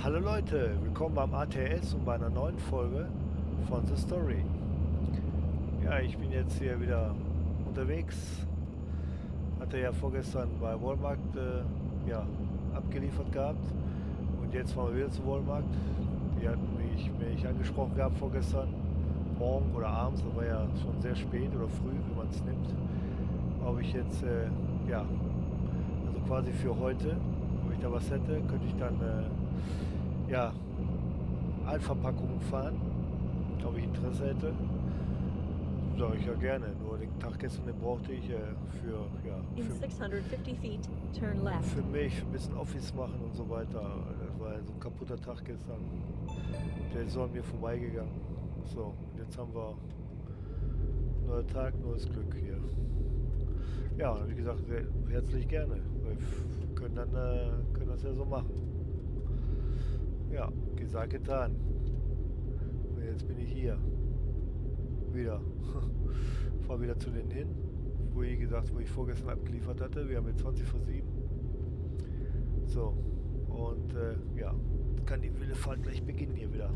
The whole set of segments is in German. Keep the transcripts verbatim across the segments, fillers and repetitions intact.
Hallo Leute, willkommen beim A T S und bei einer neuen Folge von The Story. Ja, ich bin jetzt hier wieder unterwegs. Hatte ja vorgestern bei Walmart äh, ja, abgeliefert gehabt und jetzt fahren wir wieder zu Walmart. Die hatten mich, mich angesprochen gehabt vorgestern Morgen oder abends, das war ja schon sehr spät oder früh, wie man es nimmt. Ob ich jetzt, äh, ja, also quasi für heute, wenn ich da was hätte, könnte ich dann äh, ja, Alpha-Packungen fahren, ob ich Interesse hätte. Sage ich ja gerne, nur den Tag gestern, den brauchte ich äh, für, ja, In für, six hundred fifty feet, turn left. für mich, für ein bisschen Office machen und so weiter. Das war ja so ein kaputter Tag gestern. Der ist so an mir vorbeigegangen. So, und jetzt haben wir neuer Tag, neues Glück hier. Ja, wie gesagt, sehr, herzlich gerne. Wir können, dann, äh, können das ja so machen. Ja, gesagt, getan. Und jetzt bin ich hier. Wieder. Fahr wieder zu denen hin. Wo ich gesagt, wo ich vorgestern abgeliefert hatte. Wir haben jetzt zwanzig vor sieben. So. Und äh, ja, kann die wilde Fahrt gleich beginnen hier wieder.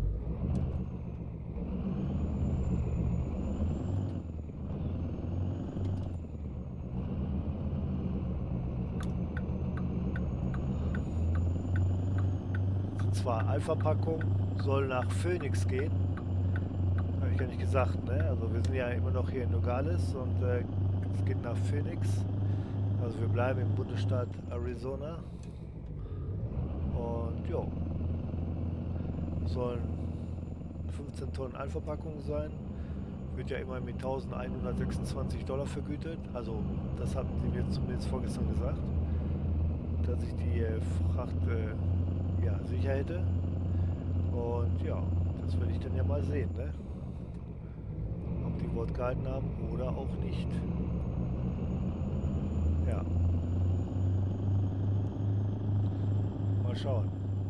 Zwar Alpha-Packung, soll nach Phoenix gehen. Habe ich gar nicht gesagt, ne? Also wir sind ja immer noch hier in Nogales und äh, es geht nach Phoenix. Also wir bleiben im Bundesstaat Arizona. Und jo. Sollen fünfzehn Tonnen Alpha-Packung sein. Wird ja immer mit eintausendeinhundertsechsundzwanzig Dollar vergütet. Also das hatten sie mir zumindest vorgestern gesagt. Dass ich die äh, Fracht äh, ja, sicher hätte. Und ja, das werde ich dann ja mal sehen, ne? Ob die Wort gehalten haben oder auch nicht. Ja. Mal schauen.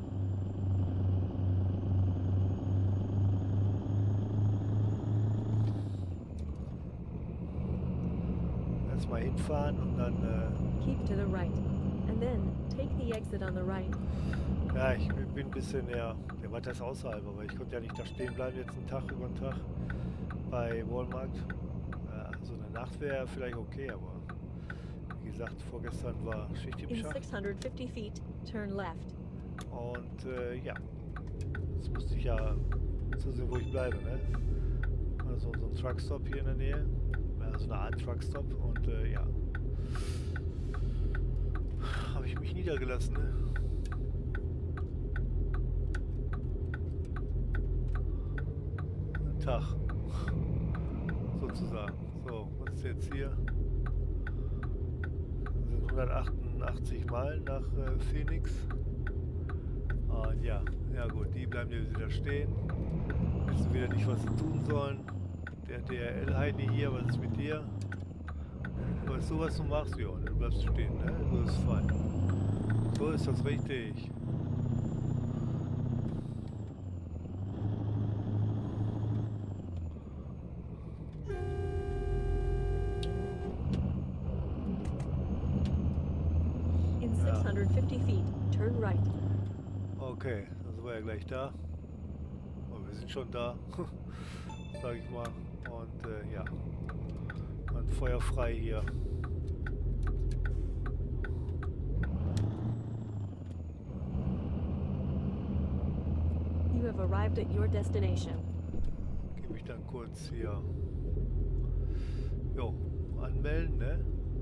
Jetzt mal hinfahren und dann... Äh Keep to the right. And then take the exit on the right. Ja, ich bin ein bisschen, ja, der war das außerhalb, aber ich konnte ja nicht da stehen bleiben, jetzt einen Tag über den Tag bei Walmart. Ja, so eine Nacht wäre vielleicht okay, aber wie gesagt, vorgestern war Schicht im In Schacht. six hundred fifty feet, turn left. Und äh, ja, jetzt musste ich ja zusehen, wo ich bleibe, ne? Also so ein Truckstop hier in der Nähe, ja, so eine Art Truckstop und äh, ja, habe ich mich niedergelassen, ne? Tag, sozusagen. So, was ist jetzt hier? Das sind hundertachtundachtzig Meilen nach äh, Phoenix. Und ja, ja gut, die bleiben hier wieder stehen. Wissen wieder nicht, was sie tun sollen. Der D R L-Heini hier, was ist mit dir? Weißt du, was du machst? Ja, du bleibst stehen, ne? So ist fein. So ist das richtig. six hundred fifty feet, turn right. Okay, dann sind wir ja gleich da. Und wir sind schon da, sag ich mal. Und äh, ja, und Feuer frei hier. You have arrived at your destination. Gebe ich dann kurz hier. Jo, anmelden, ne?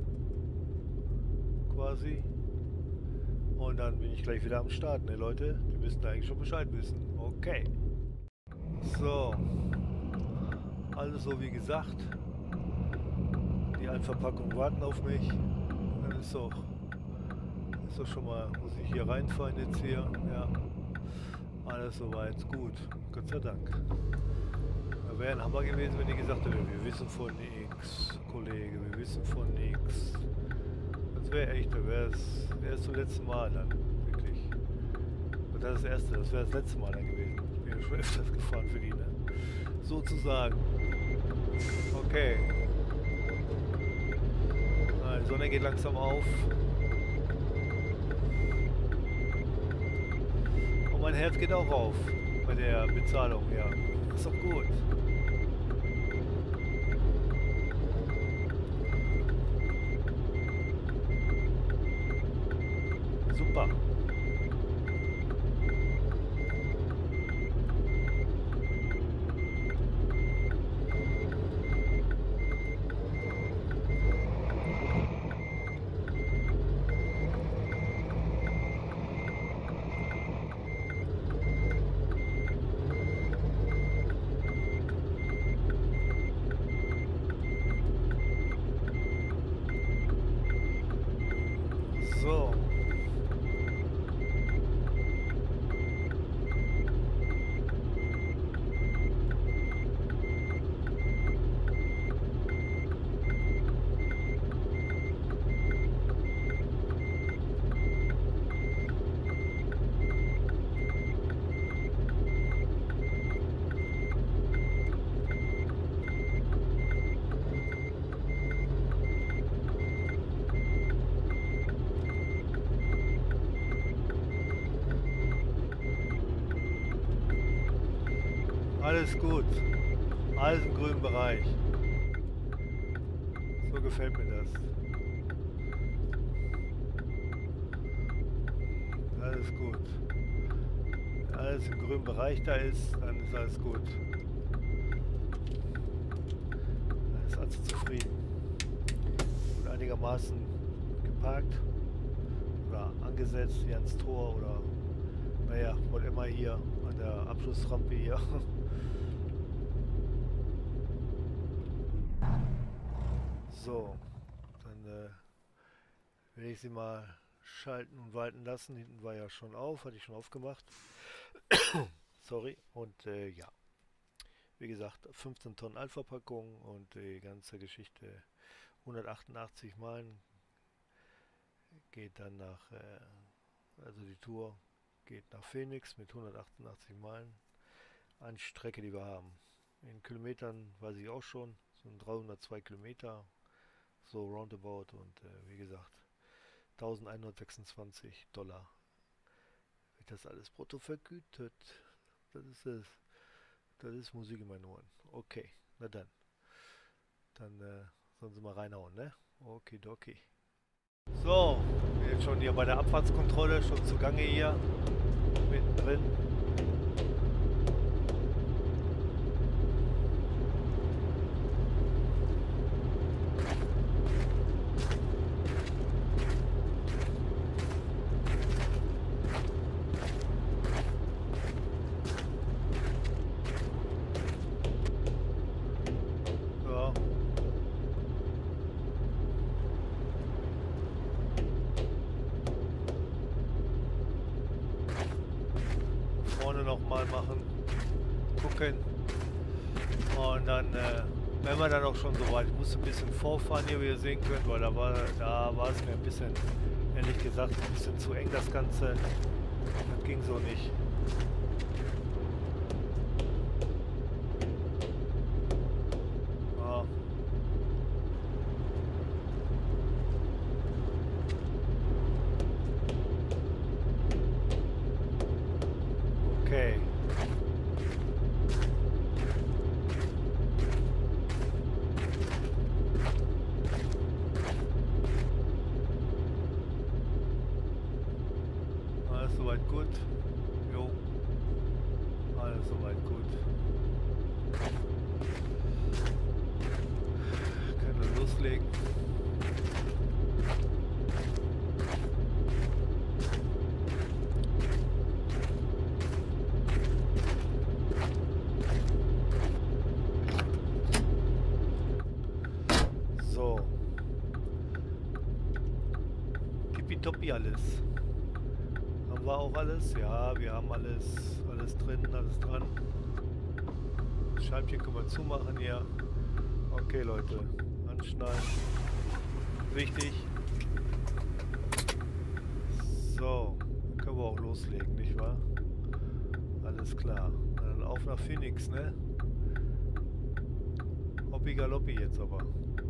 Quasi. Und dann bin ich gleich wieder am Start, ne Leute? Die müssten eigentlich schon Bescheid wissen. Okay. So. Alles so wie gesagt. Die Alpha-Packungen warten auf mich. Dann ist doch, ist doch schon mal, muss ich hier reinfahren jetzt hier. Ja. Alles soweit gut. Gott sei Dank. Da wäre ein Hammer gewesen, wenn die gesagt hätten, wir wissen von nichts, Kollege, wir wissen von nichts. Das wäre echt, das wäre es zum letzten Mal dann, wirklich. Und das ist das erste, das wäre das letzte Mal dann gewesen. Ich bin ja schon öfters gefahren für die, ne? Sozusagen. Okay. Na, die Sonne geht langsam auf. mein Herz geht auch auf bei der Bezahlung, ja. Ist doch gut. Super. So. Alles gut. Alles im grünen Bereich. So gefällt mir das. Alles gut. Wenn alles im grünen Bereich da ist, dann ist alles gut. Dann ist alles zufrieden. Und einigermaßen geparkt. Oder angesetzt hier ans Tor oder naja, was immer hier an der Abschlussrampe hier. So, dann äh, will ich sie mal schalten und walten lassen. Hinten war ja schon auf, hatte ich schon aufgemacht. Sorry. Und äh, ja, wie gesagt, fünfzehn Tonnen Alpha-Packung und die ganze Geschichte hundertachtundachtzig Meilen geht dann nach, äh, also die Tour geht nach Phoenix mit hundertachtundachtzig Meilen an Strecke, die wir haben. In Kilometern weiß ich auch schon, sind dreihundertzwei Kilometer. So roundabout und äh, wie gesagt eintausendeinhundertsechsundzwanzig Dollar wird das alles brutto vergütet. Das ist es. Das ist Musik in meinen Ohren. Okay, na dann. Dann äh, sollen sie mal reinhauen, ne? Okidoki. So, jetzt schon hier bei der Abfahrtskontrolle, schon zugange hier. Mittendrin. Nochmal machen, gucken und dann äh, wenn wir dann auch schon so weit, ich musste ein bisschen vorfahren hier, wie ihr sehen könnt, weil da war da war es mir ein bisschen, ehrlich gesagt, ein bisschen zu eng das Ganze, das ging so nicht. Ah. Okay. Alles soweit gut. Jo. Alles soweit gut. Können wir loslegen. Tippitoppi alles. Haben wir auch alles? Ja, wir haben alles, alles drin, alles dran. Das Scheibchen können wir zumachen hier. Okay Leute, anschnallen. Wichtig. So, dann können wir auch loslegen, nicht wahr? Alles klar. Dann auf nach Phoenix, ne? Hoppi galoppi jetzt aber.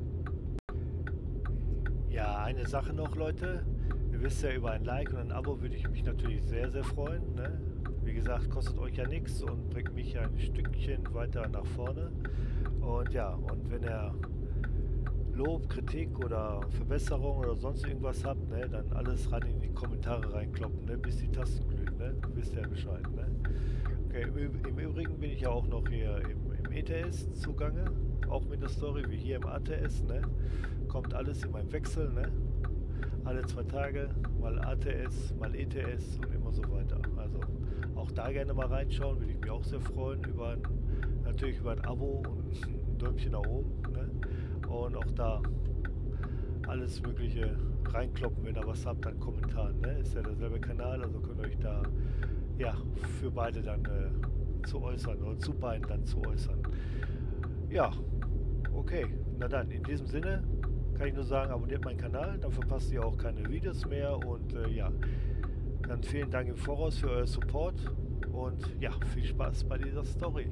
Ja, eine Sache noch, Leute. Ihr wisst ja, über ein Like und ein Abo würde ich mich natürlich sehr, sehr freuen. Ne? Wie Wie gesagt, kostet euch ja nichts und bringt mich ein Stückchen weiter nach vorne. Und ja, und wenn ihr Lob, Kritik oder Verbesserung oder sonst irgendwas habt, ne, dann alles rein in die Kommentare reinkloppen, ne, bis die Tasten glühen, ne? Wisst ihr Bescheid, ne? Okay, im, im Übrigen bin ich ja auch noch hier im, im E T S zugange, auch mit der Story wie hier im A T S, ne? Kommt alles in meinem Wechsel, ne? Alle zwei Tage, mal A T S, mal E T S und immer so weiter. Also auch da gerne mal reinschauen, würde ich mich auch sehr freuen, über ein, natürlich über ein Abo und ein Däumchen nach oben, ne? Und auch da alles Mögliche reinkloppen, wenn ihr was habt an Kommentaren, ne? Ist ja derselbe Kanal, also könnt ihr euch da ja für beide dann äh, zu äußern oder zu beiden dann zu äußern. Ja, okay, na dann, in diesem Sinne kann ich nur sagen, abonniert meinen Kanal, dann verpasst ihr auch keine Videos mehr und äh, ja, dann vielen Dank im Voraus für euer Support und ja, viel Spaß bei dieser Story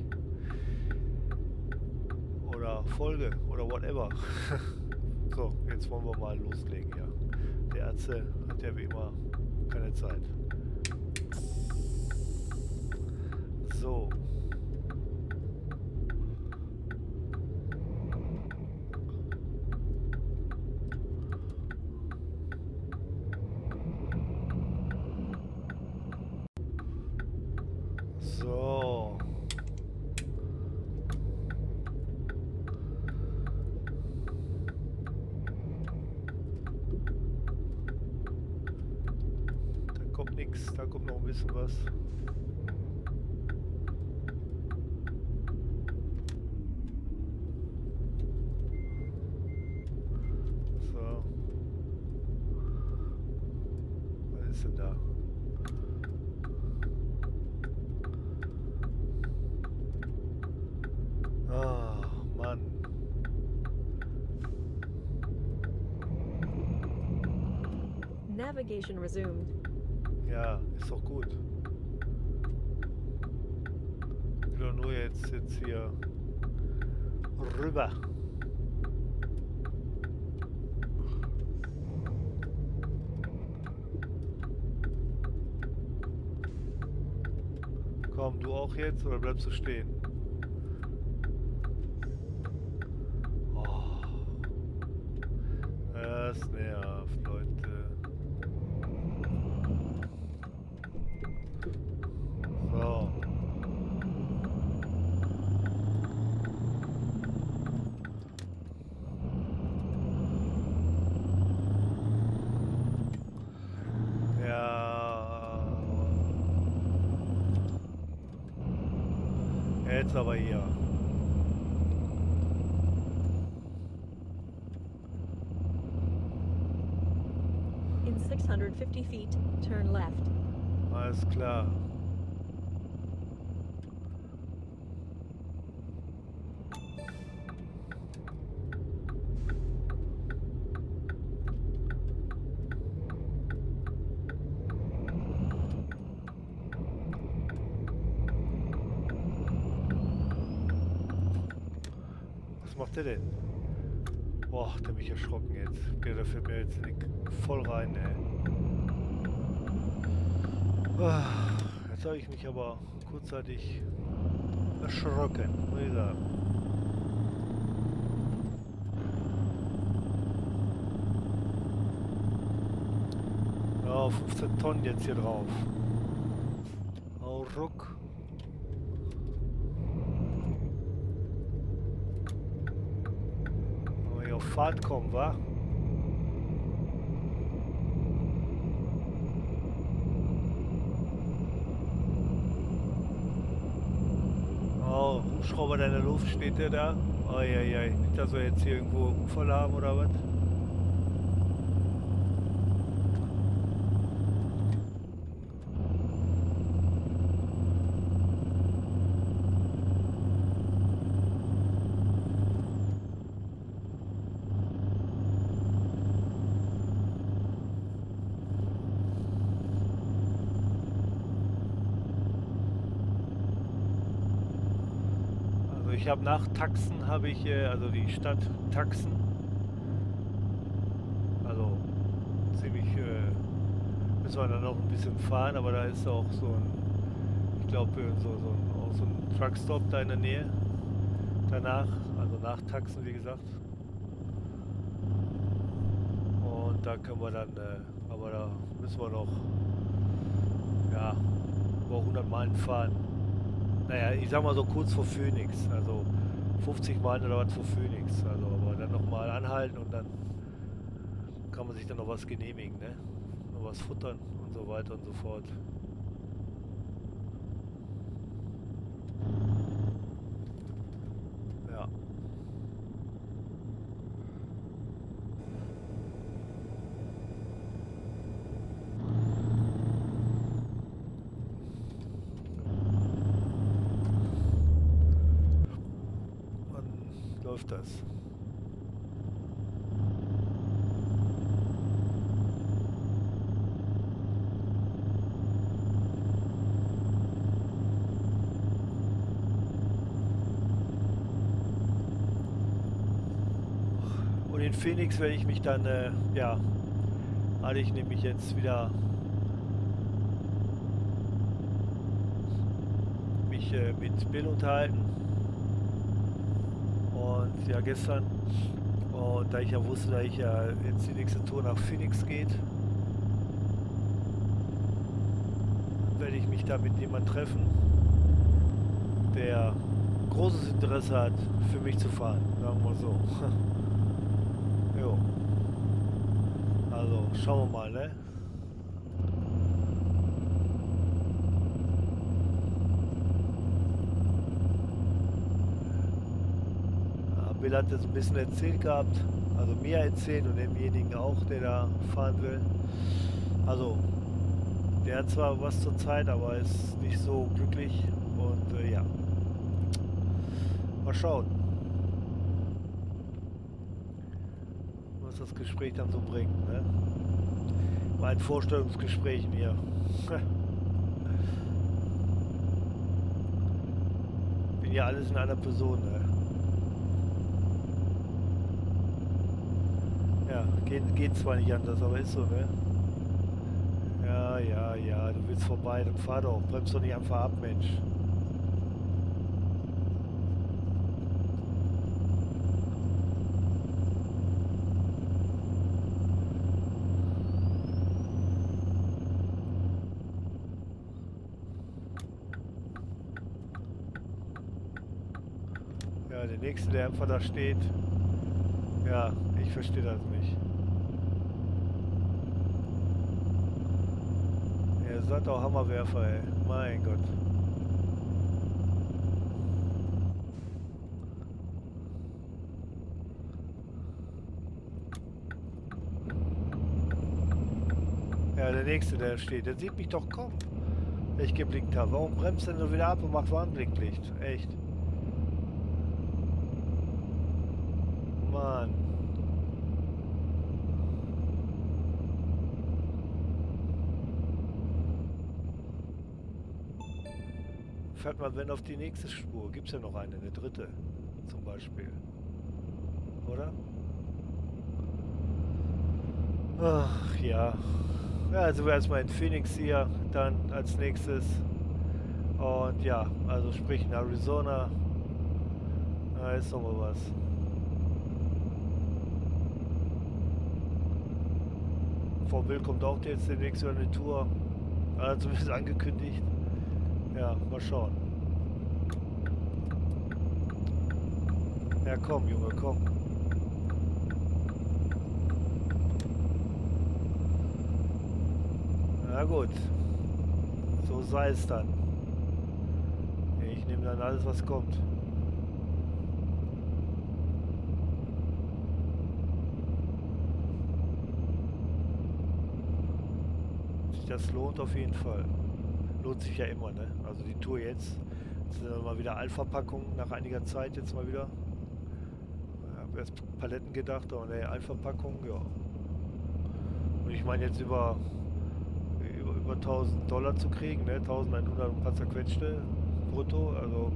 oder Folge oder whatever. So, jetzt wollen wir mal loslegen, ja. Der Atze hat ja wie immer keine Zeit. So. So. Da kommt nichts, da kommt noch ein bisschen was. So. Was ist denn da? Ah, Mann. Navigation resumed. Ja, ist doch gut. Ich will doch nur jetzt, jetzt hier rüber. Komm, du auch jetzt oder bleibst du stehen? Oh. Das nervt, Leute. So. Ja. Jetzt aber hier. In six hundred fifty feet, turn left. Alles klar. Was macht der denn? Boah, der mich erschrocken jetzt. Okay, da fällt mir jetzt voll rein, ey. Ah, jetzt habe ich mich aber kurzzeitig erschrocken, muss ich sagen. Ja, fünfzehn Tonnen jetzt hier drauf. Au ruck. Wenn wir hier auf Fahrt kommen, wa? Oh, Hubschrauber in der Luft, steht der da? Eieiei, nicht, dass wir jetzt hier irgendwo einen Unfall haben oder was? Ich habe nach Taxen habe ich, äh, also die Stadt Taxen, also ziemlich, äh, müssen wir dann noch ein bisschen fahren, aber da ist auch so ein glaube, so, so, ein- auch so ein Truckstop da in der Nähe. Danach, also nach Taxen, wie gesagt. Und da können wir dann, äh, aber da müssen wir noch, ja, über hundert Meilen fahren. Naja, ich sag mal so kurz vor Phoenix, also fünfzig Meilen oder was vor Phoenix. Also, aber dann nochmal anhalten und dann kann man sich dann noch was genehmigen, ne? Noch was futtern und so weiter und so fort. Ja. Wann läuft das? Und in Phoenix werde ich mich dann, äh, ja, hatte ich nämlich jetzt wieder mich äh, mit Bill unterhalten. Und ja, gestern. Und da ich ja wusste, dass ich ja jetzt die nächste Tour nach Phoenix geht, werde ich mich da mit jemandem treffen, der großes Interesse hat, für mich zu fahren, sagen wir so. Jo. Also schauen wir mal, ne? Ja, Bill hat das ein bisschen erzählt gehabt, also mir erzählt und demjenigen auch, der da fahren will. Also der hat zwar was zur Zeit, aber ist nicht so glücklich und äh, ja. Mal schauen, was das Gespräch dann so bringt, ne? Mein Vorstellungsgespräch mir. Bin ja alles in einer Person, ne? Ja, geht, geht zwar nicht anders, aber ist so, ne? Ja, ja, ja, du willst vorbei, dann fahr doch. Bremst doch nicht einfach ab, Mensch. Ja, der nächste, der einfach da steht. Ja, ich verstehe das nicht. Er sagt auch Hammerwerfer, ey. Mein Gott. Ja, der nächste, der steht, der sieht mich doch kommen, wenn ich geblinkt habe. Warum bremst er denn so wieder ab und macht Warnblinklicht? Echt. Mann. Fährt man, wenn auf die nächste Spur, gibt es ja noch eine, eine dritte zum Beispiel. Oder? Ach ja. Ja, also wir erstmal in Phoenix hier, dann als nächstes. Und ja, also sprich in Arizona. Da ist doch mal was. Vor Bill kommt auch jetzt demnächst wieder eine Tour. Hat er zumindest angekündigt. Ja, mal schauen. Ja, komm, Junge, komm. Na gut. So sei es dann. Ich nehme dann alles, was kommt. Das lohnt auf jeden Fall. Lohnt sich ja immer, ne? Also die Tour jetzt. Jetzt sind wir mal wieder Alpha-Packung nach einiger Zeit jetzt mal wieder. Ich habe erst Paletten gedacht, aber ne, Alpha-Packung, ja. Und ich meine jetzt über, über, über tausend Dollar zu kriegen, ne? eintausendeinhundert und ein paar zerquetschte brutto, also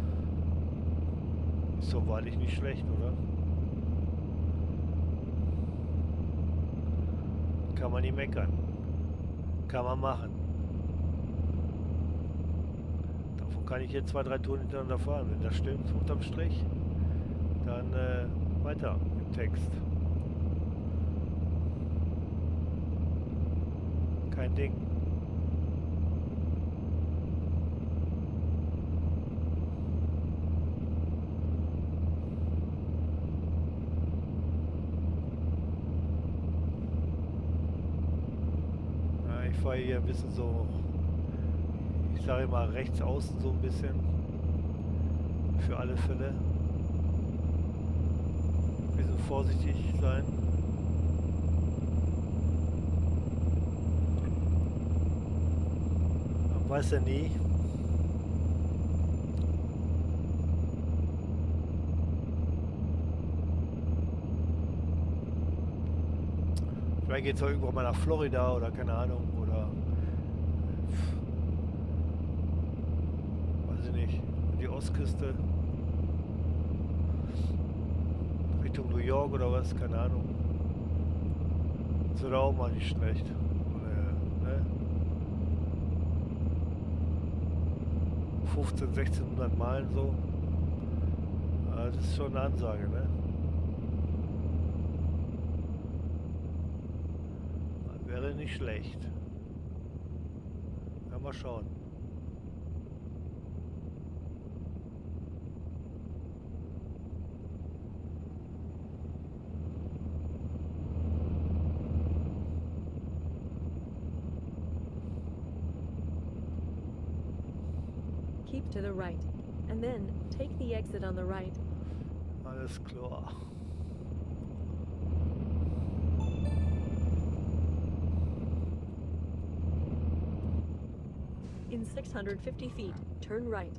ist doch wahrlich nicht schlecht, oder? Kann man nicht meckern. Kann man machen. kann ich jetzt zwei, drei Touren hintereinander fahren. Wenn das stimmt, unterm Strich, dann äh, weiter im Text. Kein Ding. Ja, ich fahre hier ein bisschen so, ich sage mal rechts außen so ein bisschen. Für alle Fälle. Ein bisschen vorsichtig sein. Man weiß ja nie. Vielleicht geht es auch irgendwo mal nach Florida oder keine Ahnung. Oder weiß ich nicht. Die Ostküste. Richtung New York oder was, keine Ahnung. Das wäre auch mal nicht schlecht. Oder, ne? fünfzehnhundert, sechzehnhundert Meilen so. Ja, das ist schon eine Ansage, ne? Das wäre nicht schlecht. Ja, mal schauen. Keep to the right, and then take the exit on the right. Alles klar. In six hundred fifty feet, turn right.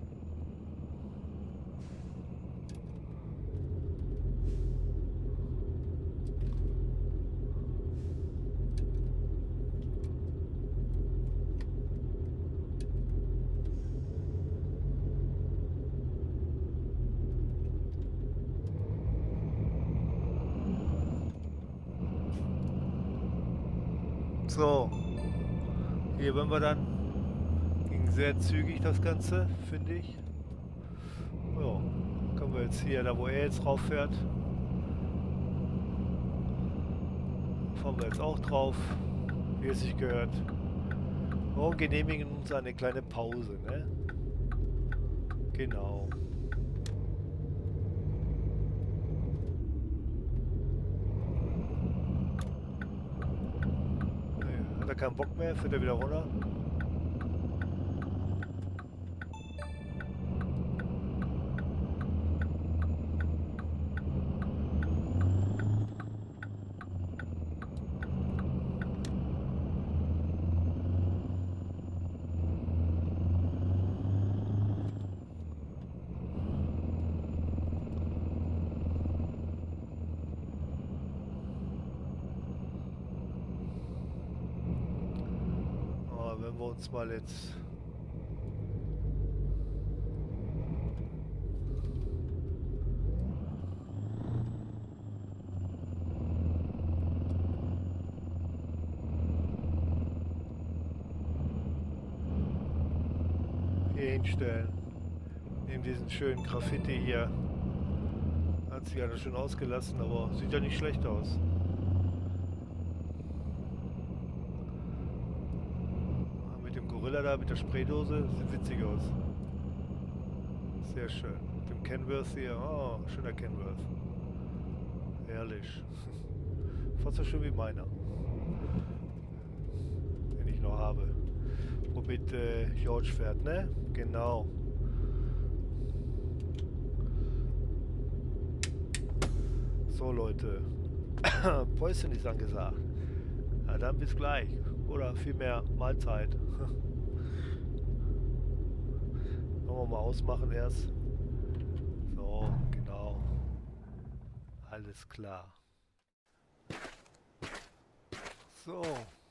So, hier wenn wir dann, ging sehr zügig das Ganze, finde ich. Ja, können wir jetzt hier, da wo er jetzt drauf fährt, fahren wir jetzt auch drauf, wie es sich gehört. Und genehmigen uns eine kleine Pause, ne? Genau. Hat er keinen Bock mehr, fährt er wieder runter. Wenn wir uns mal jetzt hier hinstellen, neben diesen schönen Graffiti hier, hat sich ja schon ausgelassen, aber sieht ja nicht schlecht aus. Gorilla da mit der Spraydose, sieht witzig aus. Sehr schön. Mit dem Canvas hier, oh, schöner Canvas. Herrlich. Fast so schön wie meiner. Den ich noch habe. Womit äh, George fährt, ne? Genau. So Leute. Päuschen ist angesagt. Na dann bis gleich. Oder vielmehr Mahlzeit. Wollen wir mal ausmachen erst. So, genau. Alles klar. So.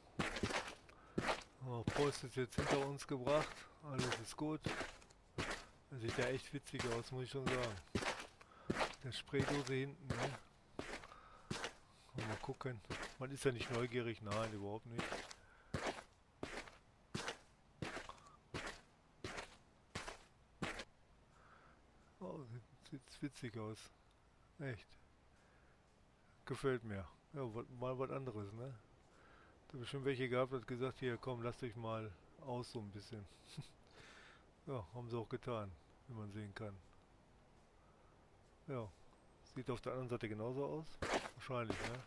Oh, Post ist jetzt hinter uns gebracht. Alles ist gut. Das sieht ja echt witzig aus, muss ich schon sagen. Der Spraydose hinten, ne? Mal gucken. Man ist ja nicht neugierig. Nein, überhaupt nicht. Sieht witzig aus. Echt. Gefällt mir. Ja, mal was anderes, ne? Da habe ich schon welche gehabt, hat gesagt, hier komm, lasst euch mal aus so ein bisschen. Ja, haben sie auch getan, wie man sehen kann. Ja, sieht auf der anderen Seite genauso aus. Wahrscheinlich, ne?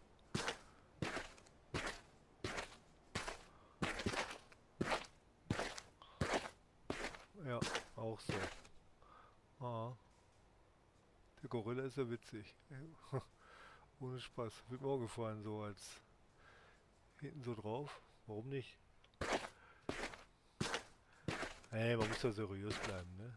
Ja, auch so. Ah, der Gorilla ist ja witzig. Ohne Spaß. Wird mir auch gefallen, so als hinten so drauf. Warum nicht? Hey, man muss ja seriös bleiben, ne?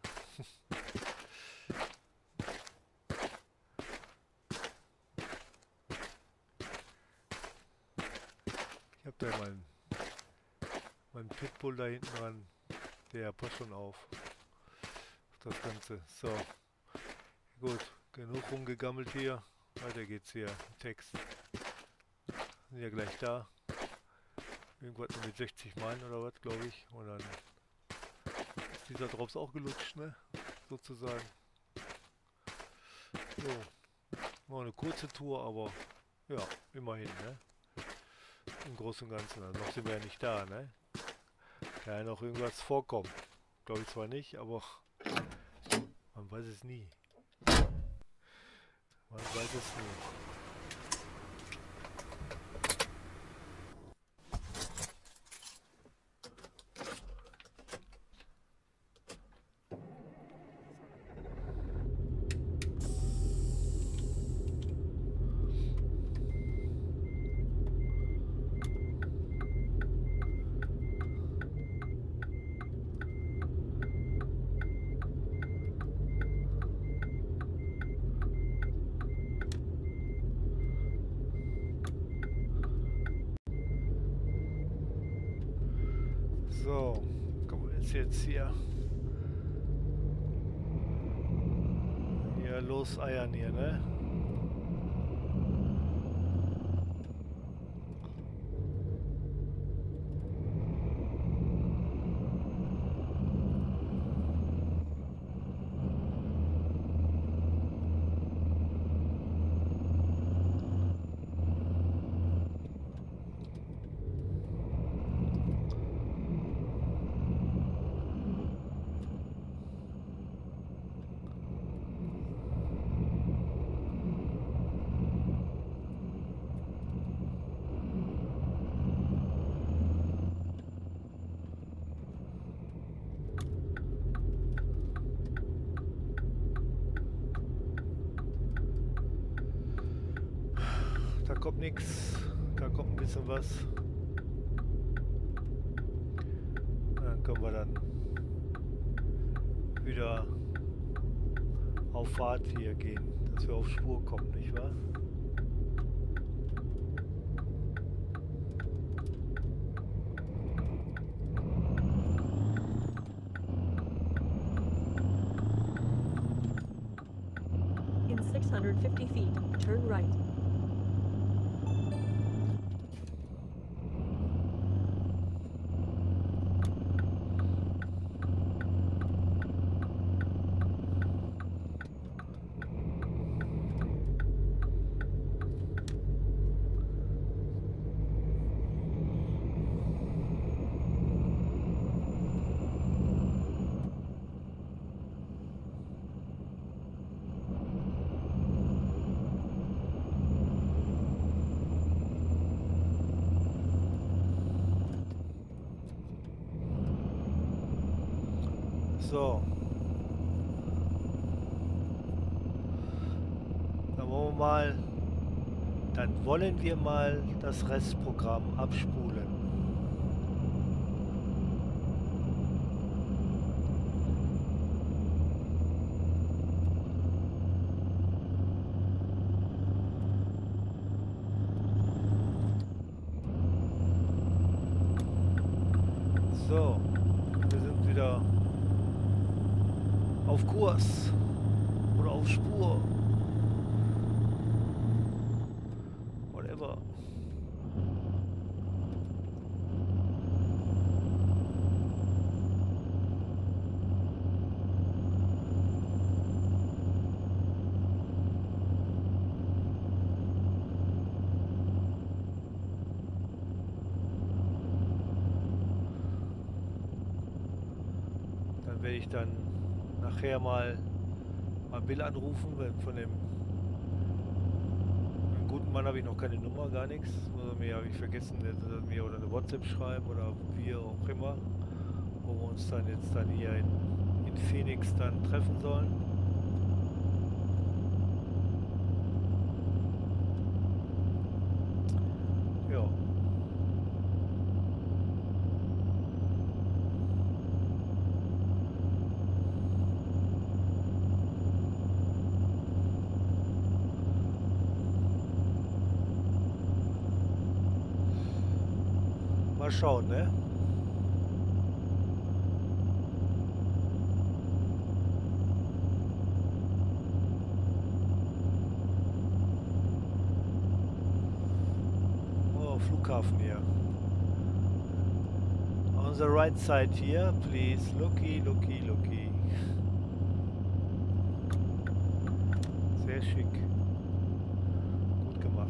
Ich hab da meinen mein Pitbull da hinten dran. Der passt schon auf. Auf das Ganze. So. Gut. Genug rumgegammelt hier. Weiter geht's hier. Text. Sind ja gleich da. Irgendwas mit sechzig Meilen oder was, glaube ich. Und dann ist dieser Drops auch gelutscht, ne? Sozusagen. So. War eine kurze Tour, aber ja, immerhin, ne? Im Großen und Ganzen. Also noch sind wir ja nicht da, ne? Kann ja noch irgendwas vorkommen. Glaube ich zwar nicht, aber man weiß es nie. Man weiß es nie. So, kommen wir jetzt hier. Hier los eiern hier, ne? Da kommt nichts, da kommt ein bisschen was. Dann können wir dann wieder auf Fahrt hier gehen, dass wir auf Spur kommen, nicht wahr? In six hundred fifty feet, turn right. So. Dann wollen wir mal, dann wollen wir mal das Restprogramm abspulen. So, wir sind wieder auf Kurs oder auf Spur. Whatever. werde ich dann nachher mal, mal Bill anrufen, wenn von dem, dem guten Mann habe ich noch keine Nummer, gar nichts. Oder mir habe ich vergessen, der soll mir oder eine WhatsApp schreiben oder wie auch immer, wo wir uns dann jetzt dann hier in, in Phoenix dann treffen sollen. Ja. Mal schauen, ne? Oh, Flughafen hier. On the right side here, please. Looky, looky, looky. Sehr schick. Gut gemacht.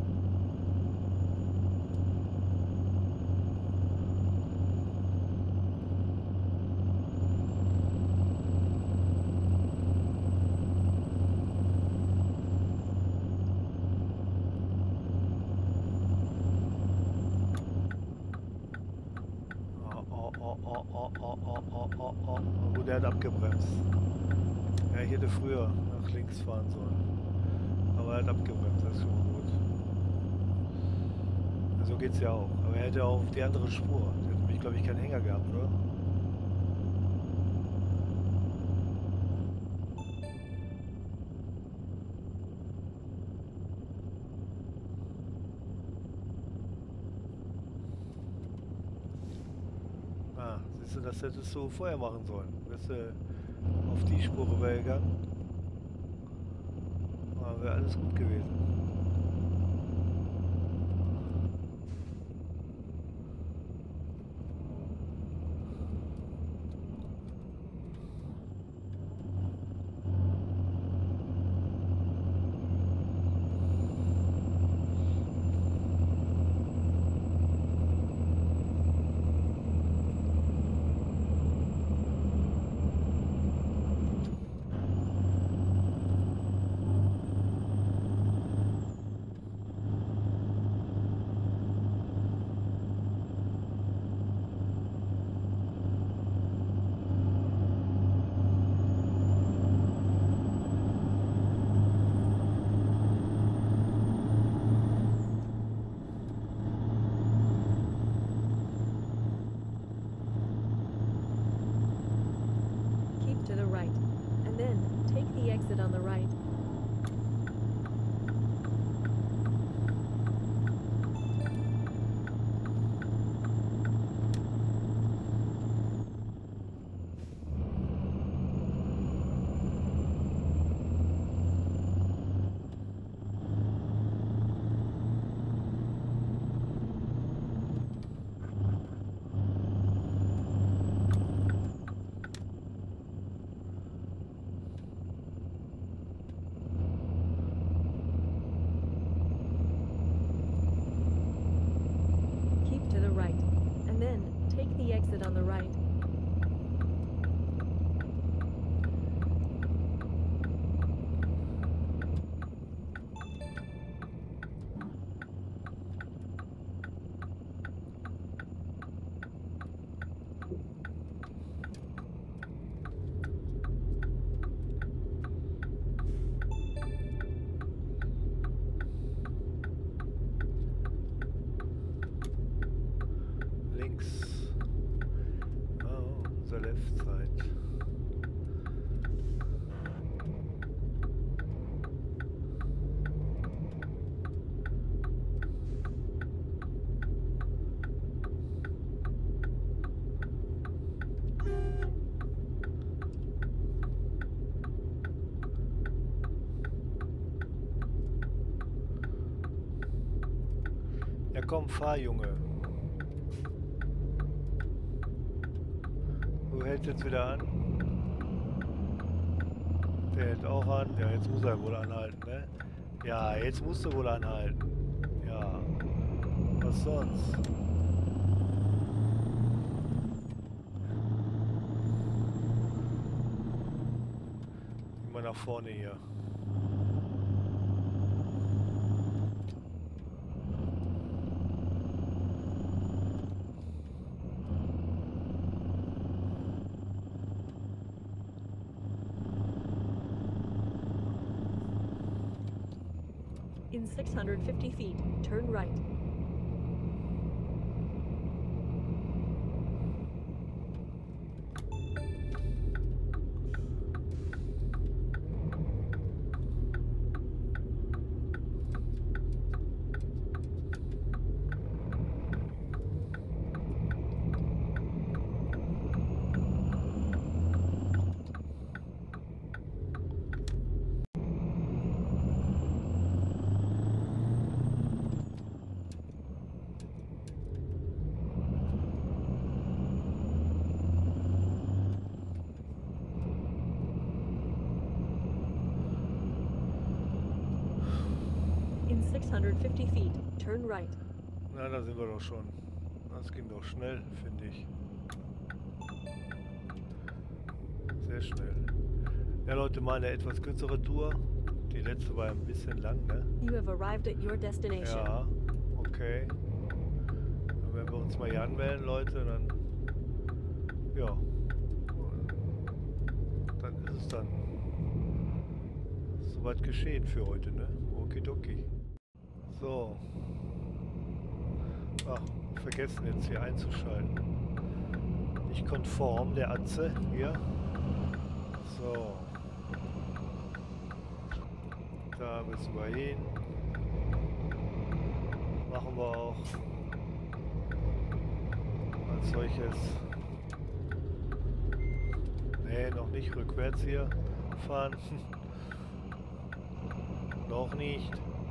Der hat abgebremst. Ja, ich hätte früher nach links fahren sollen. Aber er hat abgebremst, das ist schon mal gut. So geht's ja auch. Aber er hätte auch auf die andere Spur. Der hätte nämlich, glaube ich, keinen Hänger gehabt, oder? Ah, siehst du, das hättest du vorher machen sollen. Wärst du auf die Spur rübergegangen, ah, wäre alles gut gewesen. Exit on the right. Exit on the right. Ja komm, fahr, Junge. Du hältst jetzt wieder an. Der hält auch an. Ja, jetzt muss er wohl anhalten, ne? Ja, jetzt musst du wohl anhalten. Ja. Was sonst? mal nach vorne hier. In six hundred fifty feet, turn right. In six hundred fifty feet, turn right. Na, da sind wir doch schon. Das ging doch schnell, finde ich. Sehr schnell. Ja, Leute, mal eine etwas kürzere Tour. Die letzte war ein bisschen lang, ne? You have arrived at your destination. Ja, okay. Dann werden wir uns mal hier anmelden, Leute, dann... Ja. Dann ist es dann soweit geschehen für heute, ne? Okidoki. So. Ach, vergessen jetzt hier einzuschalten. Nicht konform, der Atze hier. So. Da müssen wir hin. Machen wir auch. Als solches. Nee, noch nicht rückwärts hier fahren. Noch nicht.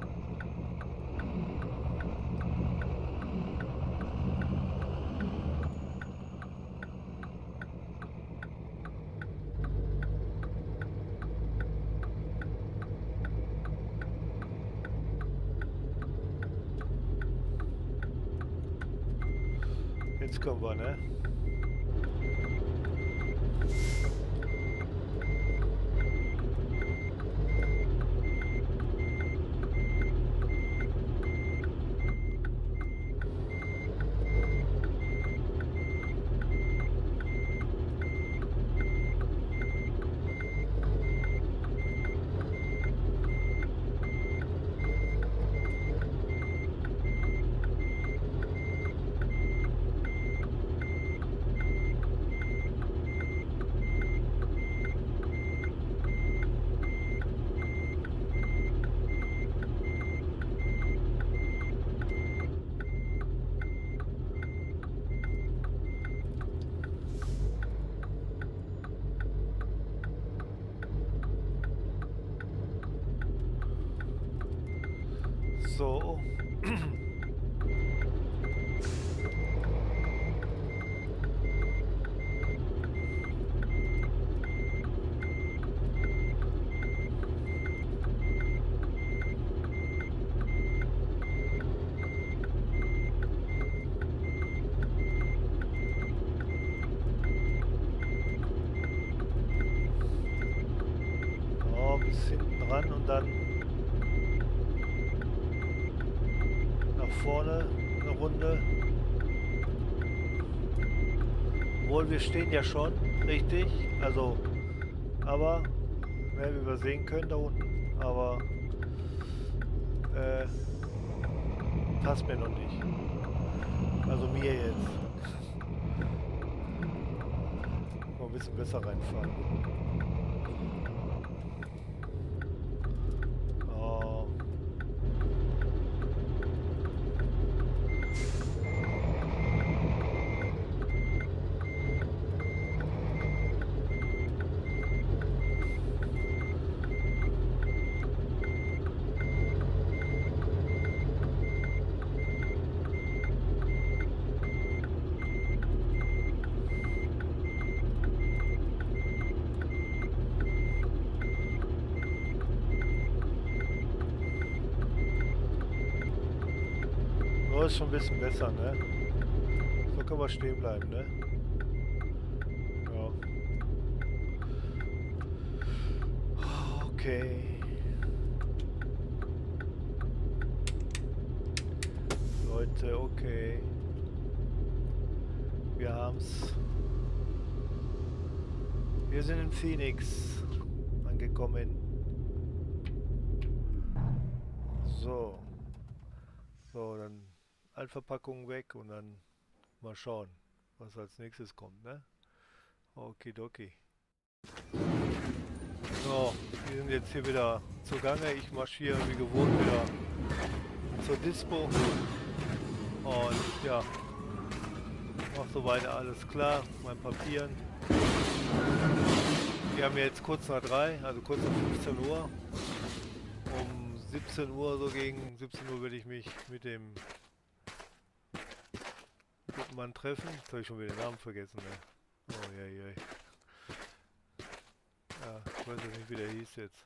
Jetzt kommen wir, ne? So. Oh, bis hinten ran und dann vorne eine Runde. Obwohl, wir stehen ja schon, richtig. Also, aber, ne, wie wir sehen können da unten, aber äh, passt mir noch nicht. Also mir jetzt. Mal ein bisschen besser reinfahren. Ist schon ein bisschen besser, ne? So können wir stehen bleiben, ne? Ja. Okay. Leute, okay. Wir haben's. Wir sind in Phoenix angekommen. So. So, dann Altverpackung weg und dann mal schauen, was als nächstes kommt, ne? Okidoki. So, wir sind jetzt hier wieder zugange. Ich marschiere wie gewohnt wieder zur Dispo. Und ja, macht soweit alles klar, mein Papieren. Wir haben jetzt kurz nach drei, also kurz nach fünfzehn Uhr. Um siebzehn Uhr, so gegen siebzehn Uhr werde ich mich mit dem guten Mann treffen. Jetzt habe ich schon wieder den Namen vergessen, ne? Oh je, je. Ja, ich weiß jetzt nicht, wie der hieß jetzt.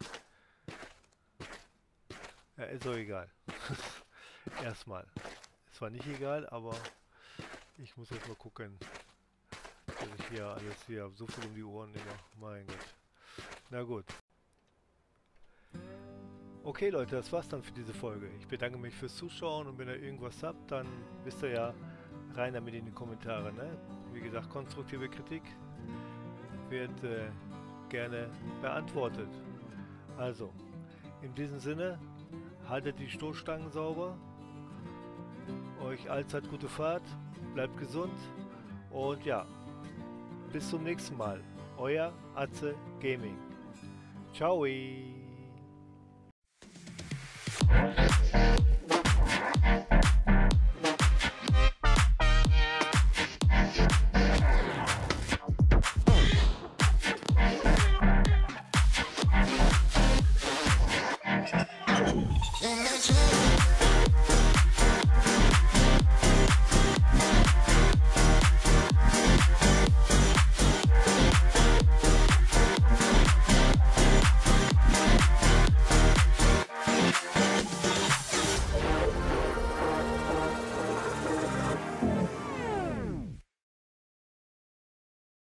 Ja, ist doch egal. Erstmal. Es war nicht egal, aber ich muss jetzt mal gucken, dass ich hier alles hier habe. So viel um die Ohren immer. Mein Gott. Na gut. Okay Leute, das war's dann für diese Folge. Ich bedanke mich fürs Zuschauen und wenn ihr irgendwas habt, dann wisst ihr ja, rein damit in die Kommentare, ne? Wie gesagt, konstruktive Kritik wird äh, gerne beantwortet. Also, in diesem Sinne, haltet die Stoßstangen sauber, euch allzeit gute Fahrt, bleibt gesund und ja, bis zum nächsten Mal. Euer Atze Gaming. Ciao!